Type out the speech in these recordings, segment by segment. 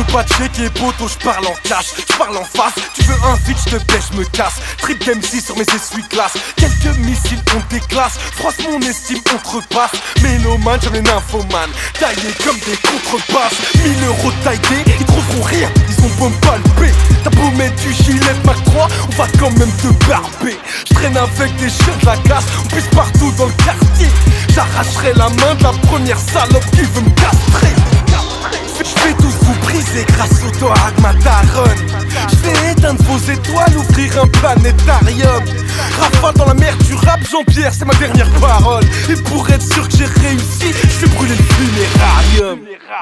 pas checker poto, j'parle en cash, j'parle en face. Tu veux un feat, j'te baisse, j'me casse. Trip MC sur mes essuie-glaces. Quelques missiles, on déclasse. Froisse mon estime, on te repasse. Mélomane, j'aime les nymphomanes. Taillés comme des contrebasses. 1000 € taillés, ils trouveront rien, ils ont beau me palper. T'as beau mettre du gilet Mac 3, on va quand même te barber. J'traîne avec des chiens de la classe, on pisse partout dans le quartier. J'arracherai la main de la première salope qui veut me castrer. J'vais tous vous briser grâce au Toag daronne. J'vais éteindre vos étoiles, ouvrir un planétarium. Rafale dans la mer du rap, Jean-Pierre, c'est ma dernière parole. Et pour être sûr que j'ai réussi, j'vais brûler le funérarium.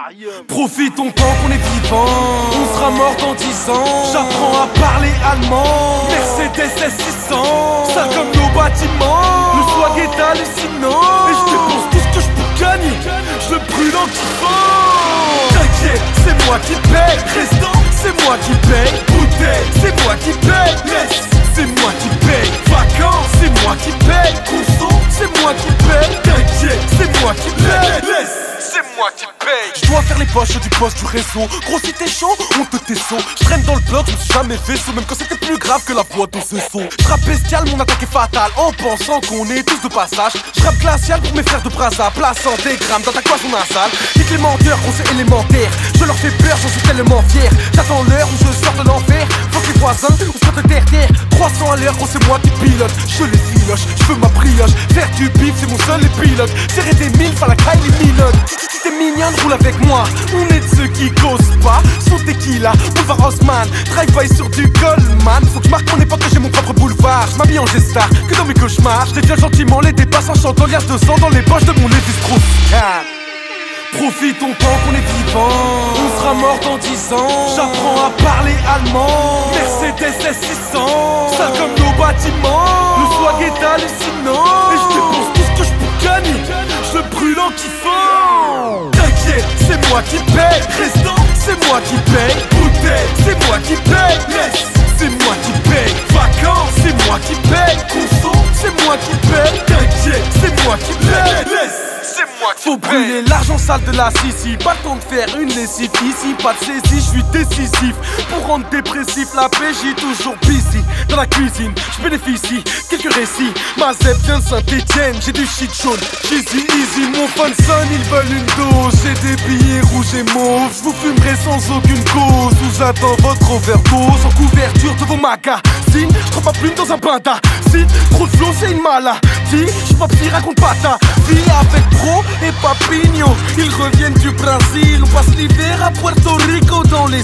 Profitons tant qu'on est vivant, on sera mort dans 10 ans. J'apprends à parler allemand, Mercedes S600. Sale comme nos bâtiments, le swag est hallucinant. Et je dépense tout ce que je peux gagner, je le brûle en kiffant. T'inquiète, c'est moi qui paye. Restant, c'est moi qui paye. Bouteille, c'est moi qui paye. Laisse, c'est moi qui paye. Vacances, c'est moi qui paye. Conso, c'est moi qui paye. T'inquiète, c'est moi qui paye. Laisse, c'est moi qui paye. Je dois faire les poches du poste du réseau. Gros si t'es chaud, on te tesson. Je traîne dans le bloc, je me suis jamais fait saut. Même quand c'était plus grave que la boîte dans ce son. Je rappe bestial, mon attaque est fatale. En pensant qu'on est tous de passage. Je rappe glacial pour mes frères de Brazza. Plaçant des grammes dans ta cloison nasale. Nique les menteurs, on c'est élémentaire. Je leur fais peur, j'en suis tellement fier. J'attends l'heure où je sors de l'enfer. Faut que les voisins, on se de terre. 300 à l'heure, gros c'est moi qui pilote. Je les filoche, je veux ma brioche. Faire du bif, c'est mon seul pilote. Serrer des milles, à la caille, les minotes. Si t'es mignonne, roule avec moi. On est de ceux qui causent pas. Sous tequila, boulevard Haussmann. Drive-by sur du Goldman. Faut que je marque mon époque, que j'ai mon propre boulevard. Je m'habille en G-Star, que dans mes cauchemars. Je détiens gentiment les dépasses en chantant liasse de sang dans les poches de mon Lévis Strauss-Kahn. Profitons tant qu'on est vivant, on sera mort dans 10 ans. J'apprends à parler allemand, Mercedes S600. Sale comme nos bâtiments, le swag est hallucinant. Et je dépense tout ce que je peux gagner, je le brûle en kiffant. T'inquiète, c'est moi qui paye. Restant, c'est moi qui paye. Bouteille, c'est moi qui paye. Laisse, c'est moi qui paye. Vacances, c'est moi qui paye. Conso, c'est moi qui paye. T'inquiète, c'est moi qui paye. Laisse, faut brûler l'argent sale de la Sicile. Pas le temps de faire une lessive ici. Pas de saisie, je suis décisif. Pour rendre dépressif la PJ toujours busy. Dans la cuisine, je bénéficie. Quelques récits, ma zep vient de Saint-Etienne. J'ai du shit jaune, cheesy, easy. Mon fun son, ils veulent une dose. J'ai des billets rouges et mauves. Je vous fumerai sans aucune cause. Où j'attends votre overdose. En couverture de vos magazines. Je trouve pas plume dans un panda. Si, trop de flow, c'est une maladie. Je pas psy, raconte pas ta vie avec Pro et Papinho. Ils reviennent du Brésil. On passe l'hiver à Puerto Rico. Dans les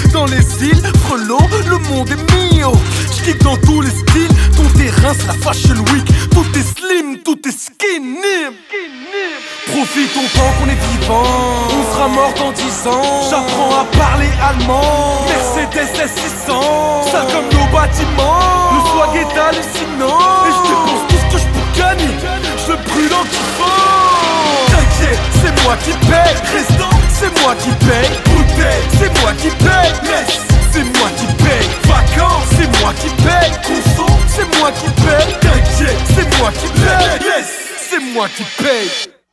îles, frelot, le monde est mio. J'kick dans tous les styles. Ton terrain c'est la Fashion Week. Tout est slim, tout est skinny. Profitons tant qu'on est vivant, on sera mort dans 10 ans. J'apprends à parler allemand, Mercedes S600. Sale comme nos bâtiments, le swag est hallucinant. Et je dépense tout ce que je peux gagner, je le brûle en kiffant. T'inquiète, c'est moi qui paye. Restant, c'est moi qui paye. Bouteille, c'est moi qui paye. Laisse, c'est moi qui paye. Vacances, c'est moi qui paye. Conso, c'est moi qui paye. T'inquiète, c'est moi qui paye. Laisse, c'est moi qui paye.